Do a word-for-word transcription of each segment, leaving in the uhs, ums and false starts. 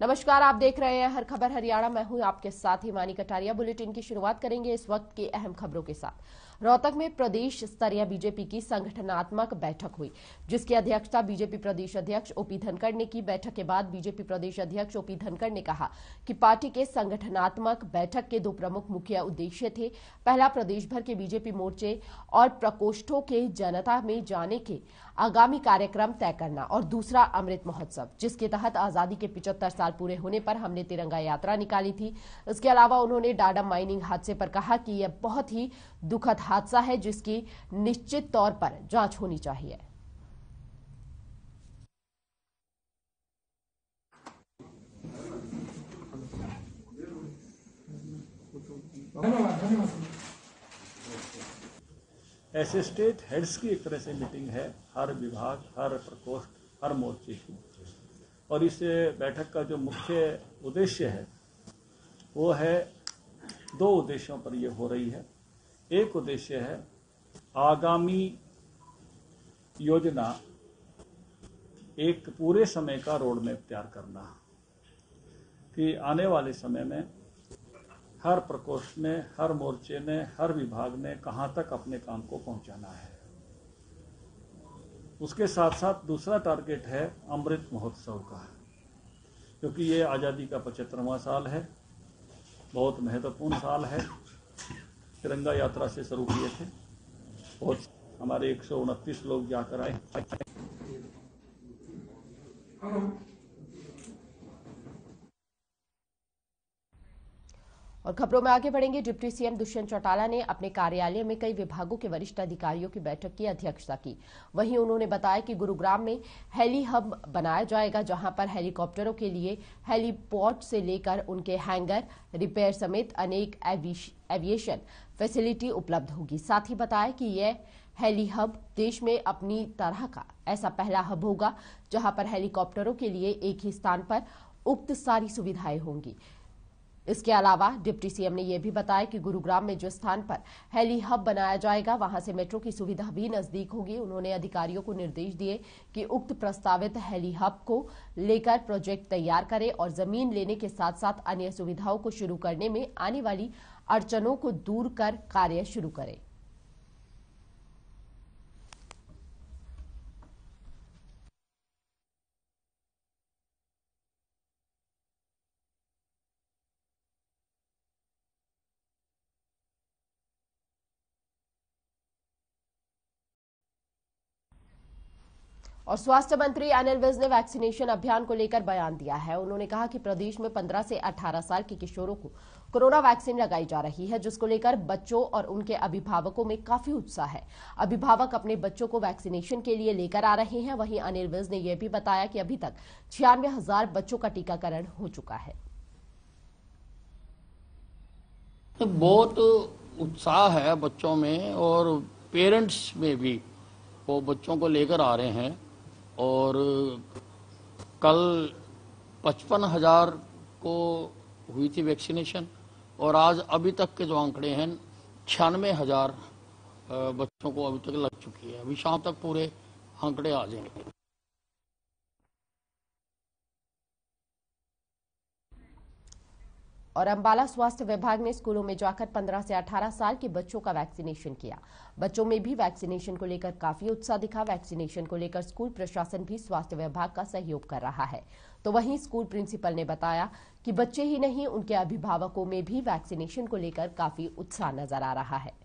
नमस्कार, आप देख रहे हैं हर खबर हरियाणा। मैं हूं आपके साथ हिमानी कटारिया। बुलेटिन की शुरुआत करेंगे इस वक्त की अहम खबरों के साथ। रोहतक में प्रदेश स्तरीय बीजेपी की संगठनात्मक बैठक हुई, जिसकी अध्यक्षता बीजेपी प्रदेश अध्यक्ष ओपी धनखड़ ने की। बैठक के बाद बीजेपी प्रदेश अध्यक्ष ओपी धनखड़ ने कहा कि पार्टी के संगठनात्मक बैठक के दो प्रमुख मुख्य उद्देश्य थे। पहला, प्रदेश भर के बीजेपी मोर्चे और प्रकोष्ठों के जनता में जाने के आगामी कार्यक्रम तय करना, और दूसरा अमृत महोत्सव, जिसके तहत आजादी के पिचहत्तर साल पूरे होने पर हमने तिरंगा यात्रा निकाली थी। इसके अलावा उन्होंने डाडम माइनिंग हादसे पर कहा कि यह बहुत ही दुखद हादसा है, जिसकी निश्चित तौर पर जांच होनी चाहिए। ऐसे स्टेट हेड्स की एक तरह से मीटिंग है, हर विभाग, हर प्रकोष्ठ, हर मोर्चे की। और इस बैठक का जो मुख्य उद्देश्य है वो है, दो उद्देश्यों पर ये हो रही है। एक उद्देश्य है आगामी योजना, एक पूरे समय का रोड मैप तैयार करना कि आने वाले समय में हर प्रकोष्ठ ने, हर मोर्चे ने, हर विभाग ने कहां तक अपने काम को पहुंचाना है। उसके साथ साथ दूसरा टारगेट है अमृत महोत्सव का, क्योंकि ये आज़ादी का पचहत्तरवां साल है, बहुत महत्वपूर्ण साल है। तिरंगा यात्रा से शुरू किए थे, बहुत हमारे एक सौ उनतीस लोग जाकर आए। और खबरों में आगे बढ़ेंगे। डिप्टी सीएम दुष्यंत चौटाला ने अपने कार्यालय में कई विभागों के वरिष्ठ अधिकारियों की बैठक की अध्यक्षता की। वहीं उन्होंने बताया कि गुरुग्राम में हेली हब बनाया जाएगा, जहां पर हेलीकॉप्टरों के लिए हेलीपोर्ट से लेकर उनके हैंगर, रिपेयर समेत अनेक एविएशन फैसिलिटी उपलब्ध होगी। साथ ही बताया कि यह हेली हब देश में अपनी तरह का ऐसा पहला हब होगा, जहां पर हेलीकॉप्टरों के लिए एक ही स्थान पर उक्त सारी सुविधाएं होंगी। इसके अलावा डिप्टी सीएम ने यह भी बताया कि गुरुग्राम में जो स्थान पर हेली हब बनाया जाएगा, वहां से मेट्रो की सुविधा भी नजदीक होगी। उन्होंने अधिकारियों को निर्देश दिए कि उक्त प्रस्तावित हेली हब को लेकर प्रोजेक्ट तैयार करें और जमीन लेने के साथ साथ अन्य सुविधाओं को शुरू करने में आने वाली अड़चनों को दूर कर कार्य शुरू करें। और स्वास्थ्य मंत्री अनिल विज ने वैक्सीनेशन अभियान को लेकर बयान दिया है। उन्होंने कहा कि प्रदेश में पंद्रह से अठारह साल के किशोरों को कोरोना वैक्सीन लगाई जा रही है, जिसको लेकर बच्चों और उनके अभिभावकों में काफी उत्साह है। अभिभावक अपने बच्चों को वैक्सीनेशन के लिए लेकर आ रहे हैं। वहीं अनिल विज ने यह भी बताया कि अभी तक छियानवे हजार बच्चों का टीकाकरण हो चुका है। तो बहुत उत्साह है बच्चों में और पेरेंट्स में भी, वो बच्चों को लेकर आ रहे हैं। और कल पचपन हजार को हुई थी वैक्सीनेशन, और आज अभी तक के जो आंकड़े हैं छियानवे हजार बच्चों को अभी तक लग चुकी है। अभी शाम तक पूरे आंकड़े आ जाएंगे। और अंबाला स्वास्थ्य विभाग ने स्कूलों में जाकर पंद्रह से अठारह साल के बच्चों का वैक्सीनेशन किया। बच्चों में भी वैक्सीनेशन को लेकर काफी उत्साह दिखा। वैक्सीनेशन को लेकर स्कूल प्रशासन भी स्वास्थ्य विभाग का सहयोग कर रहा है। तो वहीं स्कूल प्रिंसिपल ने बताया कि बच्चे ही नहीं, उनके अभिभावकों में भी वैक्सीनेशन को लेकर काफी उत्साह नजर आ रहा है।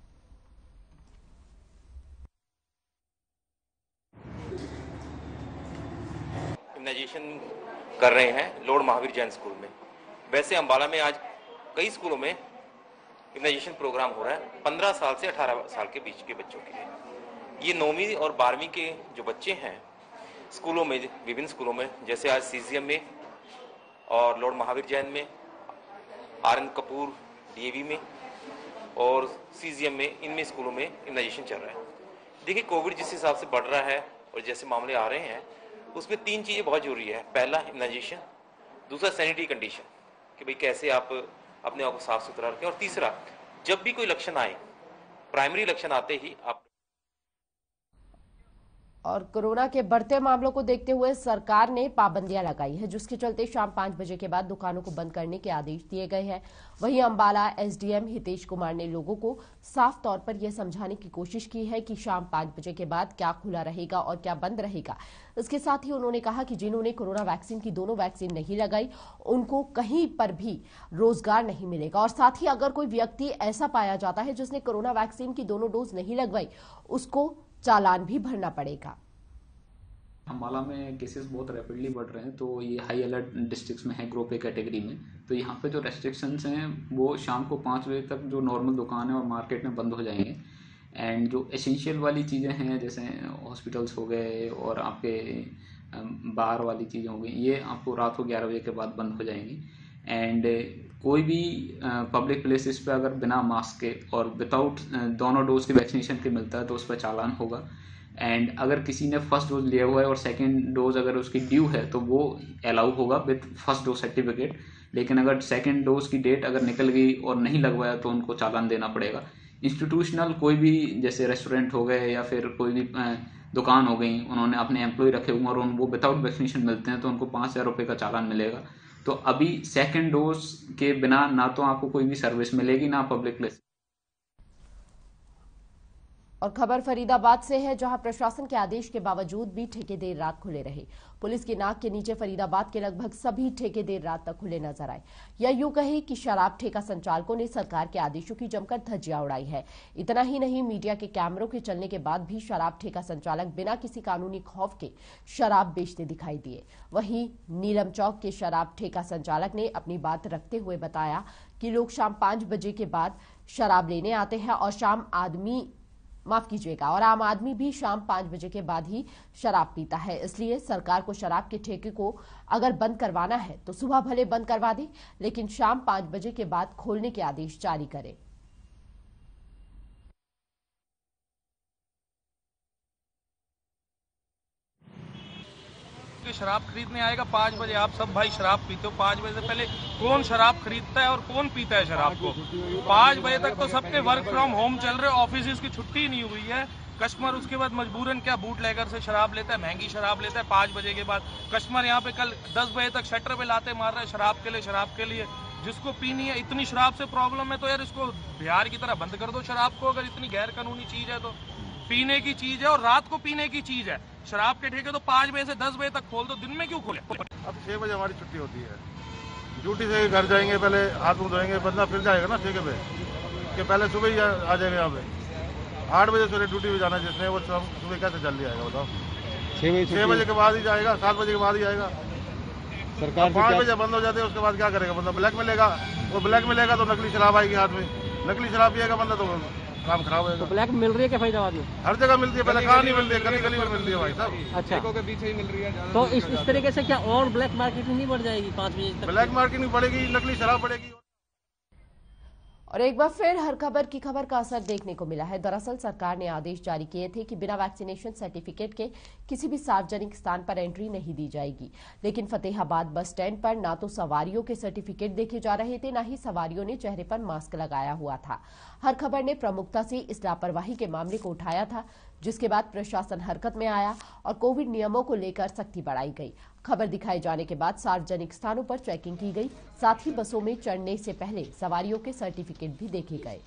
इम्यूनाइजेशन कर रहे हैं लॉर्ड महावीर जैन स्कूल में। वैसे अंबाला में आज कई स्कूलों में इम्यूनाइजेशन प्रोग्राम हो रहा है पंद्रह साल से अठारह साल के बीच के बच्चों के लिए। ये नौवीं और बारहवीं के जो बच्चे हैं स्कूलों में, विभिन्न स्कूलों में, जैसे आज सीजीएम में और लॉर्ड महावीर जैन में, आर एन कपूर डीएवी में और सीजीएम में, इनमें स्कूलों में इम्यूनाइजेशन चल रहा है। देखिए, कोविड जिस हिसाब से बढ़ रहा है और जैसे मामले आ रहे हैं, उसमें तीन चीज़ें बहुत जरूरी है। पहला इम्यूनाइजेशन, दूसरा सैनिटरी कंडीशन कि भाई कैसे आप अपने आप को साफ सुथरा रखें, और तीसरा जब भी कोई लक्षण आए, प्राइमरी लक्षण आते ही आप और कोरोना के बढ़ते मामलों को देखते हुए सरकार ने पाबंदियां लगाई है, जिसके चलते शाम पांच बजे के बाद दुकानों को बंद करने के आदेश दिए गए हैं। वहीं अंबाला एसडीएम हितेश कुमार ने लोगों को साफ तौर पर यह समझाने की कोशिश की है कि शाम पांच बजे के बाद क्या खुला रहेगा और क्या बंद रहेगा। इसके साथ ही उन्होंने कहा कि जिन्होंने कोरोना वैक्सीन की दोनों वैक्सीन नहीं लगाई उनको कहीं पर भी रोजगार नहीं मिलेगा। और साथ ही अगर कोई व्यक्ति ऐसा पाया जाता है जिसने कोरोना वैक्सीन की दोनों डोज नहीं लगवाई, उसको चालान भी भरना पड़ेगा। अंबाला में केसेस बहुत रैपिडली बढ़ रहे हैं, तो ये हाई अलर्ट डिस्ट्रिक्ट्स में है, ग्रुप ए कैटेगरी में। तो यहाँ पे जो रेस्ट्रिक्शंस हैं वो शाम को पाँच बजे तक जो नॉर्मल दुकान है और मार्केट में बंद हो जाएंगे। एंड जो एसेंशियल वाली चीज़ें हैं जैसे हॉस्पिटल्स हो गए और आपके बार वाली चीज़ें हो गई, ये आपको रात को ग्यारह बजे के बाद बंद हो जाएंगी। एंड कोई भी पब्लिक प्लेसेस पे अगर बिना मास्क के और विदाउट दोनों डोज के वैक्सीनेशन के मिलता है तो उस पर चालान होगा। एंड अगर किसी ने फर्स्ट डोज लिया हुआ है और सेकंड डोज अगर उसकी ड्यू है तो वो अलाउ होगा विद फर्स्ट डोज सर्टिफिकेट। लेकिन अगर सेकंड डोज की डेट अगर निकल गई और नहीं लगवाया तो उनको चालान देना पड़ेगा। इंस्टीट्यूशनल कोई भी जैसे रेस्टोरेंट हो गए या फिर कोई भी दुकान हो गई, उन्होंने अपने एम्प्लॉय रखे हुए और उन वो विदाउट वैक्सीनेशन मिलते हैं तो उनको पाँच हज़ार रुपये का चालान मिलेगा। तो अभी सेकंड डोज के बिना ना तो आपको कोई भी सर्विस मिलेगी ना पब्लिक प्लेस। और खबर फरीदाबाद से है, जहां प्रशासन के आदेश के बावजूद भी ठेके देर रात खुले रहे। पुलिस की नाक के नीचे फरीदाबाद के लगभग सभी ठेके देर रात तक खुले नजर आए। या यूं कहे कि शराब ठेका संचालकों ने सरकार के आदेशों की जमकर धज्जियां उड़ाई है। इतना ही नहीं, मीडिया के कैमरों के चलने के बाद भी शराब ठेका संचालक बिना किसी कानूनी खौफ के शराब बेचते दिखाई दिए। वहीं नीलम चौक के शराब ठेका संचालक ने अपनी बात रखते हुए बताया कि लोग शाम पांच बजे के बाद शराब लेने आते हैं और शाम आदमी माफ कीजिएगा और आम आदमी भी शाम पांच बजे के बाद ही शराब पीता है। इसलिए सरकार को शराब के ठेके को अगर बंद करवाना है तो सुबह भले बंद करवा दे, लेकिन शाम पांच बजे के बाद खोलने के आदेश जारी करे। शराब खरीदने आएगा पाँच बजे, आप सब भाई शराब पीते हो। पाँच बजे से पहले कौन शराब खरीदता है और कौन पीता है शराब को? पाँच बजे तक तो सबके वर्क फ्रॉम होम चल रहे, ऑफिस की छुट्टी नहीं हुई है। कस्टमर उसके बाद मजबूरन क्या बूट लेकर से शराब लेता है, महंगी शराब लेता है। पाँच बजे के बाद कस्टमर यहाँ पे कल दस बजे तक शटर पे लाते मार रहे हैं शराब के लिए शराब के लिए जिसको पीनी है। इतनी शराब से प्रॉब्लम है तो यार इसको बिहार की तरह बंद कर दो शराब को। अगर इतनी गैर कानूनी चीज है तो पीने की चीज है और रात को पीने की चीज है। शराब के ठेके तो पाँच बजे से दस बजे तक खोल दो, दिन में क्यों खोले? अब छह बजे हमारी छुट्टी होती है, ड्यूटी से घर जाएंगे, पहले हाथ मुंह धोएंगे, बंदा फिर जाएगा ना ठेके पे कि पहले सुबह ही आ जाएंगे यहाँ पे। आठ बजे सुबह ड्यूटी पे जाना जिसने वो सुबह कैसे जल्दी आएगा बताओ? छह बजे छह बजे के बाद ही जाएगा, सात बजे के बाद ही आएगा। सरकार पाँच बजे बंद हो जाते हैं, उसके बाद क्या करेगा बंदा? ब्लैक में लेगा, वो ब्लैक में लेगा तो नकली शराब आएगी हाथ में, नकली शराब पिएगा बंदा तो काम खराब होगा। तो ब्लैक मिल रही है क्या फरीदाबाद में? हर जगह मिलती है, पहले कहाँ नहीं मिलती है, गली गली में मिलती है भाई साहब। अच्छा, के बीच ही मिल रही है। तो इस, इस तरीके से क्या और ब्लैक मार्केटिंग नहीं बढ़ जाएगी? पाँच बजे तक ब्लैक मार्केटिंग बढ़ेगी, नकली शराब बढ़ेगी। और एक बार फिर हर खबर की खबर का असर देखने को मिला है। दरअसल सरकार ने आदेश जारी किए थे कि बिना वैक्सीनेशन सर्टिफिकेट के किसी भी सार्वजनिक स्थान पर एंट्री नहीं दी जाएगी, लेकिन फतेहाबाद बस स्टैंड पर ना तो सवारियों के सर्टिफिकेट देखे जा रहे थे, ना ही सवारियों ने चेहरे पर मास्क लगाया हुआ था। हर खबर ने प्रमुखता से इस लापरवाही के मामले को उठाया था, जिसके बाद प्रशासन हरकत में आया और कोविड नियमों को लेकर सख्ती बढ़ाई गई। खबर दिखाए जाने के बाद सार्वजनिक स्थानों पर चेकिंग की गई, साथ ही बसों में चढ़ने से पहले सवारियों के सर्टिफिकेट भी देखे गए।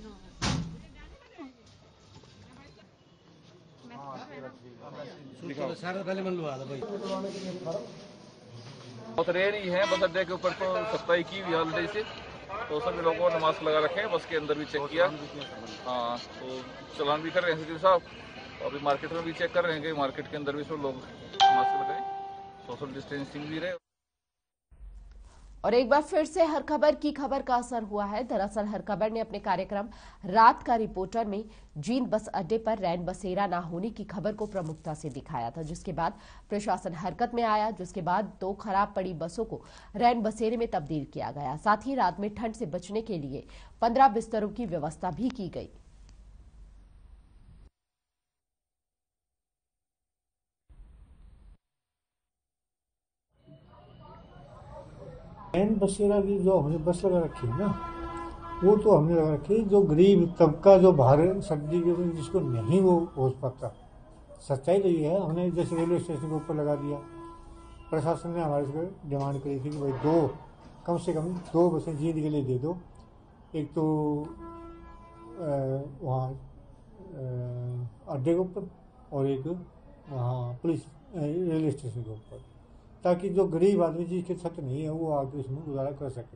बहुत रेयर ही है, बस अड्डे के ऊपर तो सफाई की हुई ऑलरेडी से, तो सभी लोगों ने मास्क लगा रखे हैं। बस के अंदर भी चेक किया, हाँ तो चलान भी कर रहे हैं एसडीएम साहब। अभी मार्केट में भी चेक कर रहे हैं कि मार्केट के अंदर भी सब लोग मास्क लगाए, सोशल डिस्टेंसिंग भी रहे। और एक बार फिर से हर खबर की खबर का असर हुआ है। दरअसल हर खबर ने अपने कार्यक्रम रात का रिपोर्टर में जींद बस अड्डे पर रैन बसेरा न होने की खबर को प्रमुखता से दिखाया था, जिसके बाद प्रशासन हरकत में आया, जिसके बाद दो खराब पड़ी बसों को रैन बसेरे में तब्दील किया गया। साथ ही रात में ठंड से बचने के लिए पंद्रह बिस्तरों की व्यवस्था भी की गई। रैन बसेरा की जो हमने बस लगा रखी है ना, वो तो हमने लगा रखी है जो गरीब तबका जो बाहर सर्दी के दिन जिसको नहीं वो पहुंच पाता, सच्चाई तो ये है, हमने जैसे रेलवे स्टेशन के ऊपर लगा दिया, प्रशासन ने हमारे से डिमांड करी थी कि भाई दो कम से कम दो बसें जींद के लिए दे दो, एक तो वहाँ अड्डे के ऊपर और एक वहाँ पुलिस रेलवे स्टेशन के ऊपर, ताकि जो गरीब आदमी जिसके छत नहीं है वो आके उसमें गुजारा कर सके।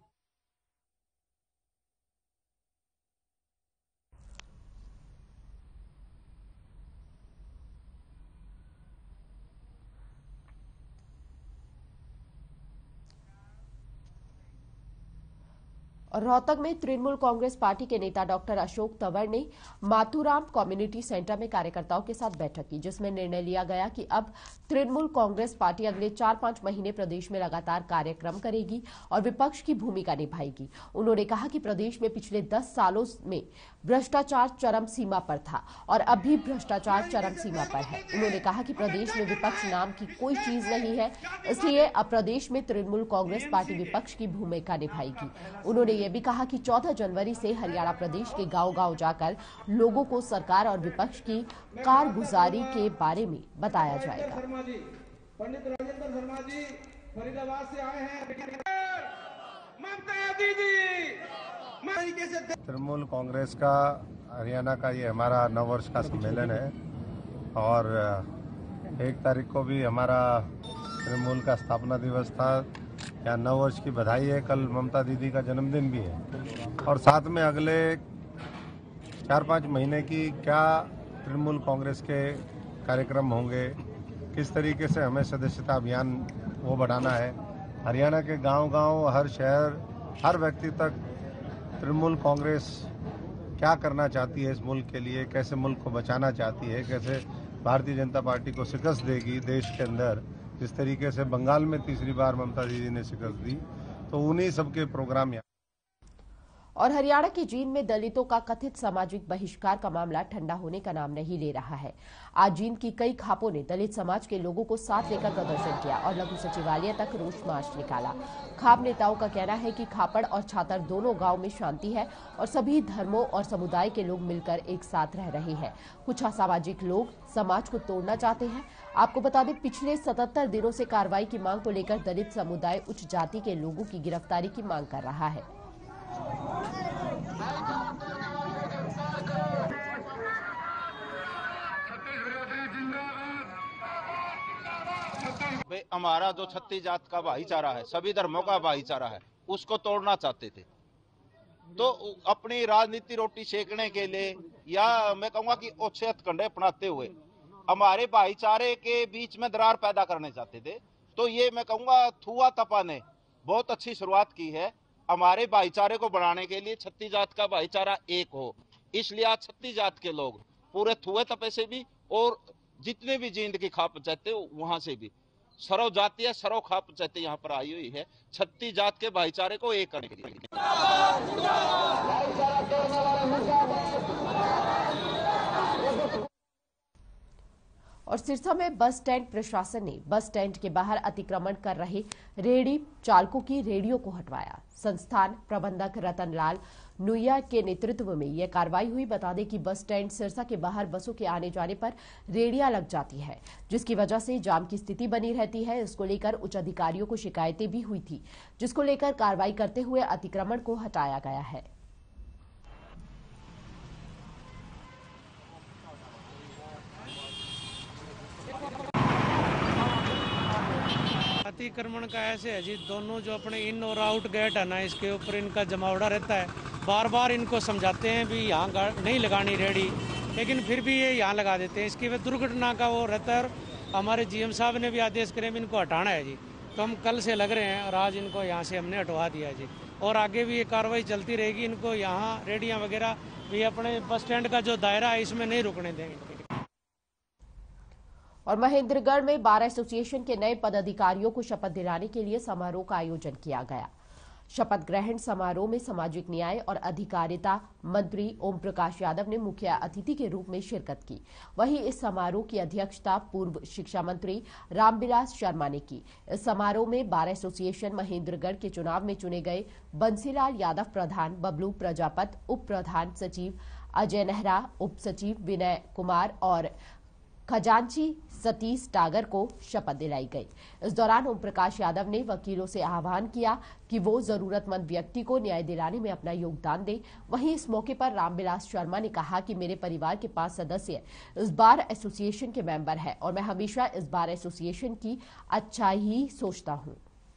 और रोहतक में तृणमूल कांग्रेस पार्टी के नेता डॉक्टर अशोक तंवर ने माथुराम कम्युनिटी सेंटर में कार्यकर्ताओं के साथ बैठक की, जिसमें निर्णय लिया गया कि अब तृणमूल कांग्रेस पार्टी अगले चार पांच महीने प्रदेश में लगातार कार्यक्रम करेगी और विपक्ष की भूमिका निभाएगी। उन्होंने कहा कि प्रदेश में पिछले दस सालों में भ्रष्टाचार चरम सीमा पर था और अब भी भ्रष्टाचार चरम सीमा पर है। उन्होंने कहा कि प्रदेश में विपक्ष नाम की कोई चीज नहीं है, इसलिए अब प्रदेश में तृणमूल कांग्रेस पार्टी विपक्ष की भूमिका निभाएगी। उन्होंने ये भी कहा कि चौदह जनवरी से हरियाणा प्रदेश के गांव-गांव जाकर लोगों को सरकार और विपक्ष की कारगुजारी के बारे में बताया जाएगा। पंडित राजेंद्र शर्मा जी फरीदाबाद से आए हैं। ममता दीदी तृणमूल कांग्रेस का हरियाणा का ये हमारा नौ वर्ष का सम्मेलन है और एक तारीख को भी हमारा तृणमूल का स्थापना दिवस था। यहाँ नौ वर्ष की बधाई है। कल ममता दीदी का जन्मदिन भी है और साथ में अगले चार पाँच महीने की क्या तृणमूल कांग्रेस के कार्यक्रम होंगे, किस तरीके से हमें सदस्यता अभियान वो बढ़ाना है। हरियाणा के गांव-गांव, हर शहर, हर व्यक्ति तक तृणमूल कांग्रेस क्या करना चाहती है इस मुल्क के लिए, कैसे मुल्क को बचाना चाहती है, कैसे भारतीय जनता पार्टी को शिकस्त देगी देश के अंदर। जिस तरीके से बंगाल में तीसरी बार ममता दीदी ने शिकस्त दी, तो उन्हीं सबके प्रोग्राम यहाँ। और हरियाणा की जींद में दलितों का कथित सामाजिक बहिष्कार का मामला ठंडा होने का नाम नहीं ले रहा है। आज जींद की कई खापों ने दलित समाज के लोगों को साथ लेकर प्रदर्शन किया और लघु सचिवालय तक रोष मार्च निकाला। खाप नेताओं का कहना है कि खापड़ और छातर दोनों गांव में शांति है और सभी धर्मों और समुदाय के लोग मिलकर एक साथ रह रहे हैं। कुछ असामाजिक लोग समाज को तोड़ना चाहते हैं। आपको बता दें, पिछले सतहत्तर दिनों से कार्रवाई की मांग को लेकर दलित समुदाय उच्च जाति के लोगों की गिरफ्तारी की मांग कर रहा है। हमारा जो छत्तीस जात का भाईचारा है, सभी धर्मों का भाईचारा है, उसको तोड़ना चाहते थे। तो अपनी राजनीति रोटी सेकने के लिए, या मैं कहूंगा कि ओछे हथकंडे अपनाते हुए हमारे भाईचारे के बीच में दरार पैदा करने चाहते थे। तो ये मैं कहूंगा थुआ तपा ने बहुत अच्छी शुरुआत की है हमारे भाईचारे को बढ़ाने के लिए। छत्तीस जात का भाईचारा एक हो, इसलिए आज छत्तीस जात के लोग पूरे थुए तपे से भी और जितने भी जींद की खाप पंचायतें वहां से भी सर्व जातीय सर्व खाप पंचायतें यहाँ पर आई हुई है छत्तीस जात के भाईचारे को एक करने के लिए। और सिरसा में बस स्टैंड प्रशासन ने बस स्टैंड के बाहर अतिक्रमण कर रहे रेहड़ी चालकों की रेहड़ियों को हटवाया। संस्थान प्रबंधक रतन लाल नुइया के नेतृत्व में यह कार्रवाई हुई। बता दें कि बस स्टैंड सिरसा के बाहर बसों के आने जाने पर रेहड़ियां लग जाती है, जिसकी वजह से जाम की स्थिति बनी रहती है। इसको लेकर उच्च अधिकारियों को शिकायतें भी हुई थी, जिसको लेकर कार्रवाई करते हुए अतिक्रमण को हटाया गया है। अतिक्रमण का ऐसे है जी, दोनों जो अपने इन और आउट गेट है ना, इसके ऊपर इनका जमावड़ा रहता है। बार बार इनको समझाते हैं भी यहाँ नहीं लगानी रेहड़ी, लेकिन फिर भी ये यहाँ लगा देते हैं। इसकी वजह दुर्घटना का वो रहता है। और हमारे जीएम साहब ने भी आदेश करे इनको हटाना है जी, तो हम कल से लग रहे हैं और आज इनको यहाँ से हमने हटवा दिया जी। और आगे भी ये कार्रवाई चलती रहेगी। इनको यहाँ रेहड़ियाँ वगैरह भी अपने बस स्टैंड का जो दायरा है इसमें नहीं रुकने देंगे। और महेंद्रगढ़ में बार एसोसिएशन के नए पदाधिकारियों को शपथ दिलाने के लिए समारोह का आयोजन किया गया। शपथ ग्रहण समारोह में सामाजिक न्याय और अधिकारिता मंत्री ओम प्रकाश यादव ने मुख्य अतिथि के रूप में शिरकत की। वहीं इस समारोह की अध्यक्षता पूर्व शिक्षा मंत्री रामविलास शर्मा ने की। इस समारोह में बार एसोसिएशन महेंद्रगढ़ के चुनाव में चुने गए बंसीलाल यादव प्रधान, बबलू प्रजापत उप प्रधान सचिव, अजय नेहरा उप सचिव, विनय कुमार और खजांची सतीश टागर को शपथ दिलाई गई। इस दौरान ओम प्रकाश यादव ने वकीलों से आह्वान किया कि वो जरूरतमंद व्यक्ति को न्याय दिलाने में अपना योगदान दें। वहीं इस मौके पर रामविलास शर्मा ने कहा कि मेरे परिवार के पांच सदस्य इस बार एसोसिएशन के मेंबर हैं और मैं हमेशा इस बार एसोसिएशन की अच्छा ही सोचता हूं।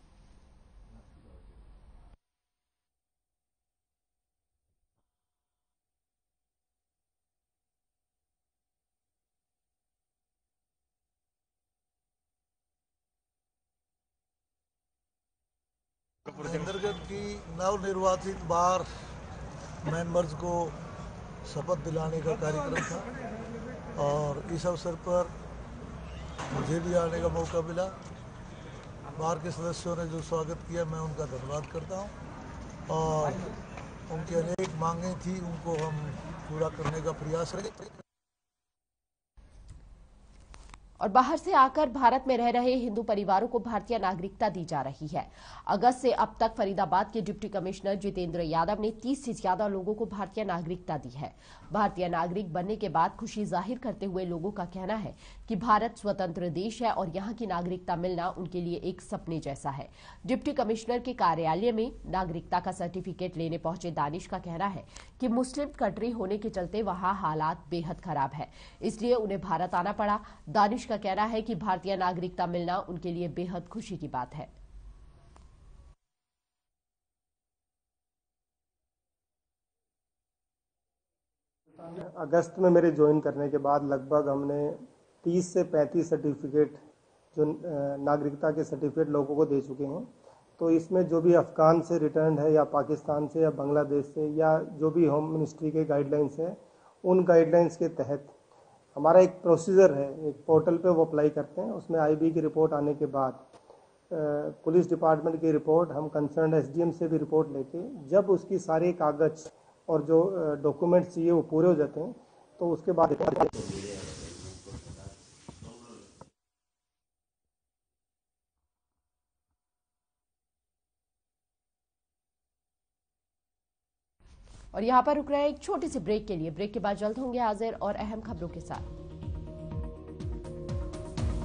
अंतर्गत की नवनिर्वाचित बार मेंबर्स को शपथ दिलाने का कार्यक्रम था और इस अवसर पर मुझे भी आने का मौका मिला। बार के सदस्यों ने जो स्वागत किया, मैं उनका धन्यवाद करता हूं और उनकी अनेक मांगें थी, उनको हम पूरा करने का प्रयास करेंगे। और बाहर से आकर भारत में रह रहे हिंदू परिवारों को भारतीय नागरिकता दी जा रही है। अगस्त से अब तक फरीदाबाद के डिप्टी कमिश्नर जितेंद्र यादव ने तीस से ज्यादा लोगों को भारतीय नागरिकता दी है। भारतीय नागरिक बनने के बाद खुशी जाहिर करते हुए लोगों का कहना है कि भारत स्वतंत्र देश है और यहाँ की नागरिकता मिलना उनके लिए एक सपने जैसा है। डिप्टी कमिश्नर के कार्यालय में नागरिकता का सर्टिफिकेट लेने पहुंचे दानिश का कहना है कि मुस्लिम कंट्री होने के चलते वहां हालात बेहद खराब है, इसलिए उन्हें भारत आना पड़ा। दानिश का कहना है कि भारतीय नागरिकता मिलना उनके लिए बेहद खुशी की बात है। अगस्त में मेरे ज्वाइन करने के बाद लगभग हमने तीस से पैंतीस सर्टिफिकेट जो नागरिकता के सर्टिफिकेट लोगों को दे चुके हैं। तो इसमें जो भी अफगान से रिटर्न है या पाकिस्तान से या बांग्लादेश से या जो भी होम मिनिस्ट्री के गाइडलाइंस है, उन गाइडलाइंस के तहत हमारा एक प्रोसीजर है, एक पोर्टल पे वो अप्लाई करते हैं। उसमें आईबी की रिपोर्ट आने के बाद पुलिस डिपार्टमेंट की रिपोर्ट, हम कंसर्न एसडीएम से भी रिपोर्ट लेके जब उसकी सारे कागज और जो डॉक्यूमेंट्स चाहिए वो पूरे हो जाते हैं तो उसके बाद और यहाँ पर रुक रहे हैं एक छोटे से ब्रेक के लिए। ब्रेक के बाद जल्द होंगे हाजिर और अहम खबरों के साथ।